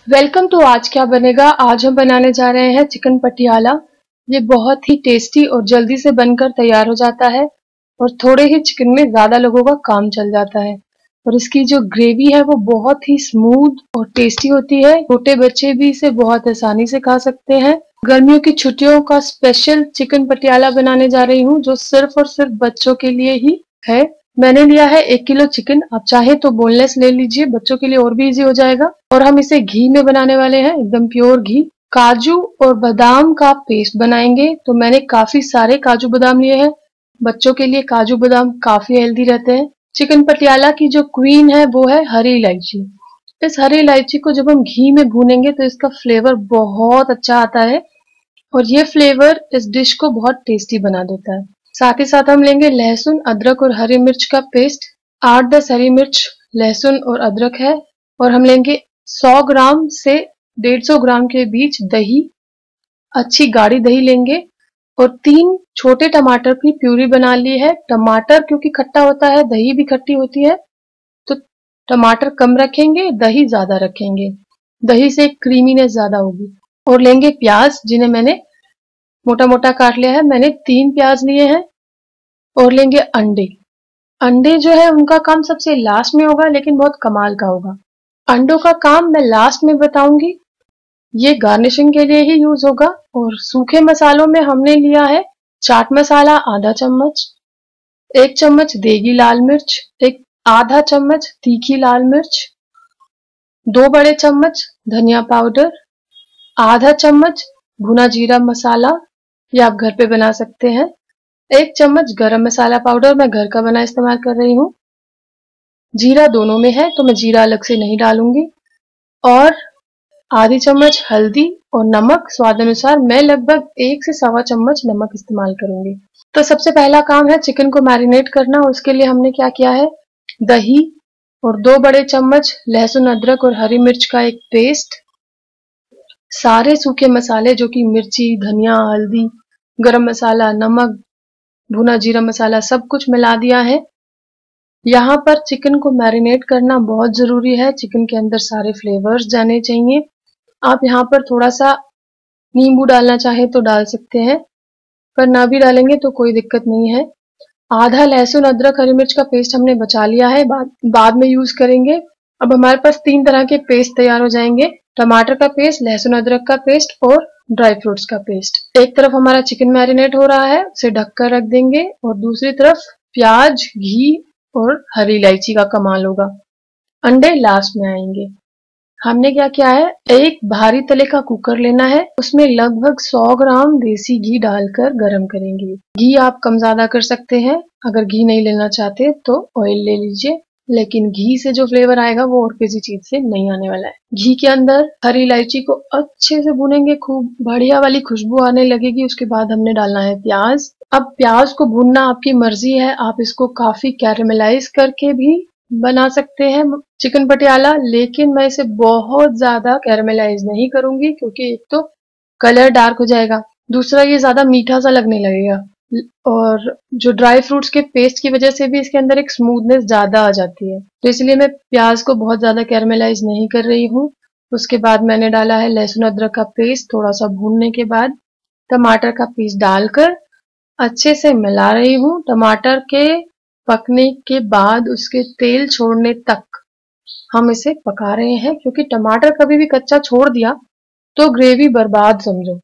Welcome. तो आज क्या बनेगा। आज हम बनाने जा रहे हैं चिकन पटियाला। ये बहुत ही टेस्टी और जल्दी से बनकर तैयार हो जाता है और थोड़े ही चिकन में ज्यादा लोगों का काम चल जाता है। और इसकी जो ग्रेवी है वो बहुत ही स्मूथ और टेस्टी होती है। छोटे बच्चे भी इसे बहुत आसानी से खा सकते हैं। गर्मियों की छुट्टियों का स्पेशल चिकन पटियाला बनाने जा रही हूँ, जो सिर्फ और सिर्फ बच्चों के लिए ही है। मैंने लिया है 1 किलो चिकन। आप चाहे तो बोनलेस ले लीजिए, बच्चों के लिए और भी इजी हो जाएगा। और हम इसे घी में बनाने वाले हैं, एकदम प्योर घी। काजू और बादाम का पेस्ट बनाएंगे, तो मैंने काफी सारे काजू बादाम लिए हैं। बच्चों के लिए काजू बादाम काफी हेल्दी रहते हैं। चिकन पटियाला की जो क्वीन है वो है हरी इलायची। इस हरी इलायची को जब हम घी में भूनेंगे तो इसका फ्लेवर बहुत अच्छा आता है और ये फ्लेवर इस डिश को बहुत टेस्टी बना देता है। साथ ही साथ हम लेंगे लहसुन, अदरक और हरी मिर्च का पेस्ट। 8-10 हरी मिर्च, लहसुन और अदरक है। और हम लेंगे 100 ग्राम से 150 ग्राम के बीच दही, अच्छी गाढ़ी दही लेंगे। और 3 छोटे टमाटर की प्यूरी बना ली है। टमाटर क्योंकि खट्टा होता है, दही भी खट्टी होती है, तो टमाटर कम रखेंगे, दही ज्यादा रखेंगे। दही से क्रीमीनेस ज्यादा होगी। और लेंगे प्याज, जिन्हें मैंने मोटा मोटा काट लिया है। मैंने 3 प्याज लिए हैं। और लेंगे अंडे। अंडे जो है उनका काम सबसे लास्ट में होगा, लेकिन बहुत कमाल का होगा। अंडों का काम मैं लास्ट में बताऊंगी। ये गार्निशिंग के लिए ही यूज होगा। और सूखे मसालों में हमने लिया है चाट मसाला आधा चम्मच, 1 चम्मच देगी लाल मिर्च, एक आधा चम्मच तीखी लाल मिर्च, 2 बड़े चम्मच धनिया पाउडर, आधा चम्मच भुना जीरा मसाला, ये आप घर पे बना सकते हैं, 1 चम्मच गरम मसाला पाउडर, मैं घर का बना इस्तेमाल कर रही हूँ। जीरा दोनों में है तो मैं जीरा अलग से नहीं डालूंगी। और आधी चम्मच हल्दी और नमक स्वाद अनुसार। मैं लगभग 1 से सवा चम्मच नमक इस्तेमाल करूंगी। तो सबसे पहला काम है चिकन को मैरिनेट करना। उसके लिए हमने क्या किया है, दही और 2 बड़े चम्मच लहसुन, अदरक और हरी मिर्च का एक पेस्ट, सारे सूखे मसाले जो कि मिर्ची, धनिया, हल्दी, गरम मसाला, नमक, भुना जीरा मसाला, सब कुछ मिला दिया है। यहाँ पर चिकन को मैरिनेट करना बहुत जरूरी है। चिकन के अंदर सारे फ्लेवर्स जाने चाहिए। आप यहाँ पर थोड़ा सा नींबू डालना चाहे तो डाल सकते हैं, पर ना भी डालेंगे तो कोई दिक्कत नहीं है। आधा लहसुन, अदरक, हरी मिर्च का पेस्ट हमने बचा लिया है, बाद में यूज करेंगे। अब हमारे पास 3 तरह के पेस्ट तैयार हो जाएंगे। टमाटर का पेस्ट, लहसुन अदरक का पेस्ट और ड्राई फ्रूट्स का पेस्ट। एक तरफ हमारा चिकन मैरिनेट हो रहा है, उसे ढककर रख देंगे। और दूसरी तरफ प्याज, घी और हरी इलायची का कमाल होगा। अंडे लास्ट में आएंगे। हमने क्या किया है, एक भारी तले का कुकर लेना है, उसमें लगभग 100 ग्राम देसी घी डालकर गरम करेंगे। घी आप कम ज्यादा कर सकते हैं। अगर घी नहीं लेना चाहते तो ऑयल ले लीजिए, लेकिन घी से जो फ्लेवर आएगा वो और किसी चीज से नहीं आने वाला है। घी के अंदर हरी इलायची को अच्छे से भूनेंगे, खूब बढ़िया वाली खुशबू आने लगेगी। उसके बाद हमने डालना है प्याज। अब प्याज को भूनना आपकी मर्जी है, आप इसको काफी कैरेमलाइज करके भी बना सकते हैं चिकन पटियाला, लेकिन मैं इसे बहुत ज्यादा कैरेमलाइज नहीं करूंगी, क्योंकि एक तो कलर डार्क हो जाएगा, दूसरा ये ज्यादा मीठा सा लगने लगेगा। और जो ड्राई फ्रूट्स के पेस्ट की वजह से भी इसके अंदर एक स्मूथनेस ज्यादा आ जाती है, तो इसलिए मैं प्याज को बहुत ज्यादा कैरेमलाइज नहीं कर रही हूँ। उसके बाद मैंने डाला है लहसुन अदरक का पेस्ट। थोड़ा सा भूनने के बाद टमाटर का पीस डालकर अच्छे से मिला रही हूँ। टमाटर के पकने के बाद उसके तेल छोड़ने तक हम इसे पका रहे हैं, क्योंकि टमाटर कभी भी कच्चा छोड़ दिया तो ग्रेवी बर्बाद समझो।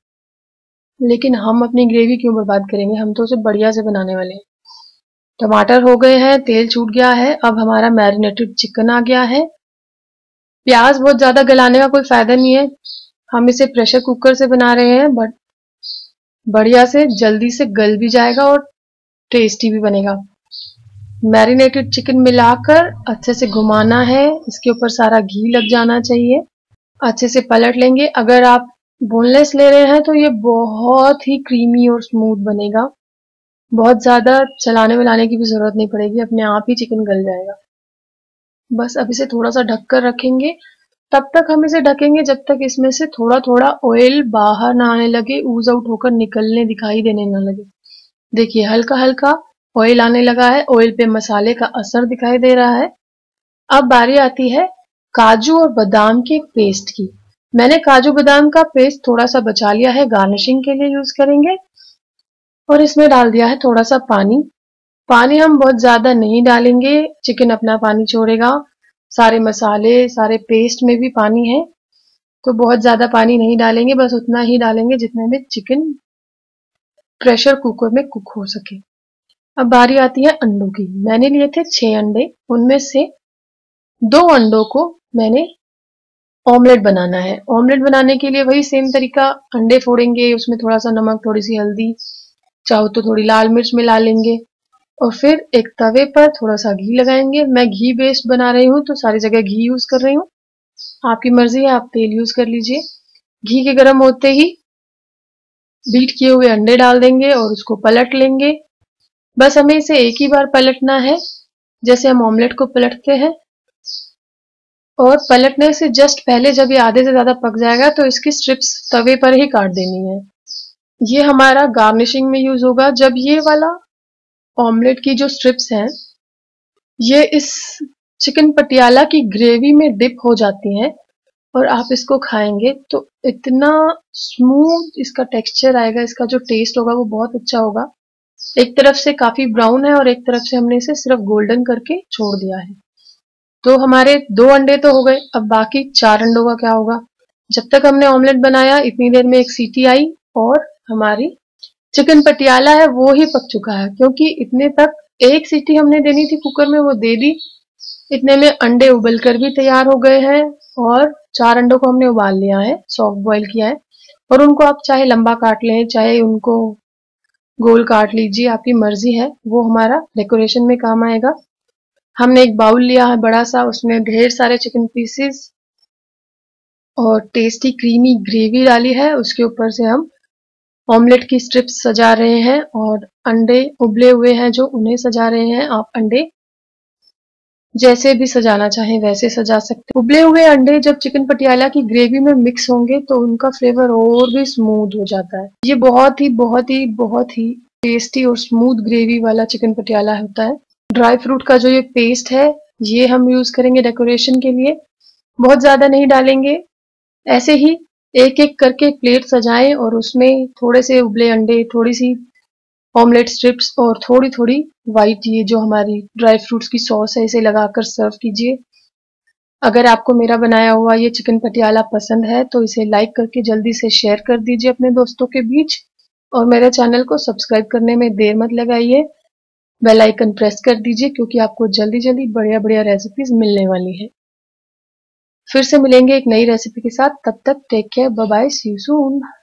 लेकिन हम अपनी ग्रेवी क्यों बर्बाद करेंगे, हम तो उसे बढ़िया से बनाने वाले हैं। टमाटर हो गए हैं, तेल छूट गया है। अब हमारा मैरिनेटेड चिकन आ गया है। प्याज बहुत ज्यादा गलाने का कोई फायदा नहीं है, हम इसे प्रेशर कुकर से बना रहे हैं, बट बढ़िया से जल्दी से गल भी जाएगा और टेस्टी भी बनेगा। मैरिनेटेड चिकन मिलाकर अच्छे से घुमाना है, इसके ऊपर सारा घी लग जाना चाहिए। अच्छे से पलट लेंगे। अगर आप बोनलेस ले रहे हैं तो ये बहुत ही क्रीमी और स्मूथ बनेगा। बहुत ज्यादा चलाने मिलाने की भी जरूरत नहीं पड़ेगी, अपने आप ही चिकन गल जाएगा। बस अब इसे थोड़ा सा ढककर रखेंगे। तब तक हम इसे ढकेंगे जब तक इसमें से थोड़ा थोड़ा ऑयल बाहर ना आने लगे, ऊज आउट होकर निकलने दिखाई देने ना लगे। देखिए हल्का हल्का ऑयल आने लगा है, ऑयल पे मसाले का असर दिखाई दे रहा है। अब बारी आती है काजू और बादाम के पेस्ट की। मैंने काजू बादाम का पेस्ट थोड़ा सा बचा लिया है, गार्निशिंग के लिए यूज करेंगे। और इसमें डाल दिया है थोड़ा सा पानी। पानी हम बहुत ज्यादा नहीं डालेंगे, चिकन अपना पानी छोड़ेगा। सारे मसाले, सारे पेस्ट में भी पानी है, तो बहुत ज्यादा पानी नहीं डालेंगे, बस उतना ही डालेंगे जितने में चिकन प्रेशर कुकर में कुक हो सके। अब बारी आती है अंडों की। मैंने लिए थे 6 अंडे, उनमें से 2 अंडों को मैंने ऑमलेट बनाना है। ऑमलेट बनाने के लिए वही सेम तरीका, अंडे फोड़ेंगे, उसमें थोड़ा सा नमक, थोड़ी सी हल्दी, चाहो तो थोड़ी लाल मिर्च मिला लेंगे, और फिर एक तवे पर थोड़ा सा घी लगाएंगे। मैं घी बेस्ड बना रही हूँ तो सारी जगह घी यूज कर रही हूँ, आपकी मर्जी है, आप तेल यूज कर लीजिए। घी के गर्म होते ही बीट किए हुए अंडे डाल देंगे और उसको पलट लेंगे। बस हमें इसे एक ही बार पलटना है, जैसे हम ऑमलेट को पलटते हैं। और पलटने से जस्ट पहले जब ये आधे से ज्यादा पक जाएगा तो इसकी स्ट्रिप्स तवे पर ही काट देनी है। ये हमारा गार्निशिंग में यूज होगा। जब ये वाला ऑमलेट की जो स्ट्रिप्स हैं, ये इस चिकन पटियाला की ग्रेवी में डिप हो जाती हैं और आप इसको खाएंगे तो इतना स्मूथ इसका टेक्सचर आएगा, इसका जो टेस्ट होगा वो बहुत अच्छा होगा। एक तरफ से काफी ब्राउन है और एक तरफ से हमने इसे सिर्फ गोल्डन करके छोड़ दिया है। तो हमारे 2 अंडे तो हो गए, अब बाकी 4 अंडों का क्या होगा। जब तक हमने ऑमलेट बनाया इतनी देर में एक सीटी आई और हमारी चिकन पटियाला है वो ही पक चुका है, क्योंकि इतने तक एक सीटी हमने देनी थी कुकर में, वो दे दी। इतने में अंडे उबल कर भी तैयार हो गए हैं और 4 अंडों को हमने उबाल लिया है, सॉफ्ट बॉईल किया है। और उनको आप चाहे लंबा काट लें, चाहे उनको गोल काट लीजिए, आपकी मर्जी है, वो हमारा डेकोरेशन में काम आएगा। हमने एक बाउल लिया है बड़ा सा, उसमें ढेर सारे चिकन पीसेस और टेस्टी क्रीमी ग्रेवी डाली है। उसके ऊपर से हम ऑमलेट की स्ट्रिप्स सजा रहे हैं और अंडे उबले हुए हैं जो, उन्हें सजा रहे हैं। आप अंडे जैसे भी सजाना चाहें वैसे सजा सकते हैं। उबले हुए अंडे जब चिकन पटियाला की ग्रेवी में मिक्स होंगे तो उनका फ्लेवर और भी स्मूथ हो जाता है। ये बहुत ही बहुत ही बहुत ही टेस्टी और स्मूथ ग्रेवी वाला चिकन पटियाला होता है। ड्राई फ्रूट का जो ये पेस्ट है ये हम यूज करेंगे डेकोरेशन के लिए, बहुत ज्यादा नहीं डालेंगे। ऐसे ही एक एक करके प्लेट सजाएं और उसमें थोड़े से उबले अंडे, थोड़ी सी ऑमलेट स्ट्रिप्स और थोड़ी थोड़ी व्हाइट ये जो हमारी ड्राई फ्रूट्स की सॉस है इसे लगाकर सर्व कीजिए। अगर आपको मेरा बनाया हुआ ये चिकन पटियाला पसंद है तो इसे लाइक करके जल्दी से शेयर कर दीजिए अपने दोस्तों के बीच, और मेरे चैनल को सब्सक्राइब करने में देर मत लगाइए। बेल आइकन प्रेस कर दीजिए क्योंकि आपको जल्दी जल्दी बढ़िया बढ़िया रेसिपीज मिलने वाली है। फिर से मिलेंगे एक नई रेसिपी के साथ, तब तक take care, bye bye, see you soon.